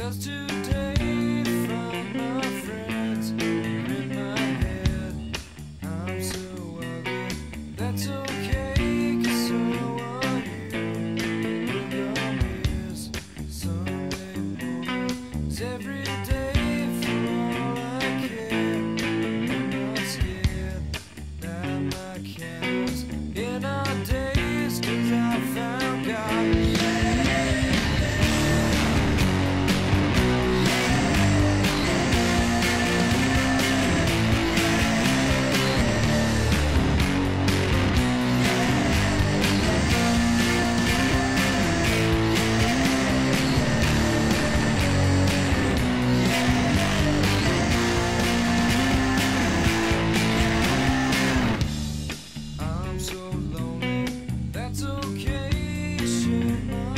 Just today, find my friends in my head. I'm so ugly, that's okay, 'cause so are you. We're gonna Sunday morning, 'cause every day for all I care. I'm not scared, light my candles in our days, 'cause I found God. I'm so lonely, that's okay, share my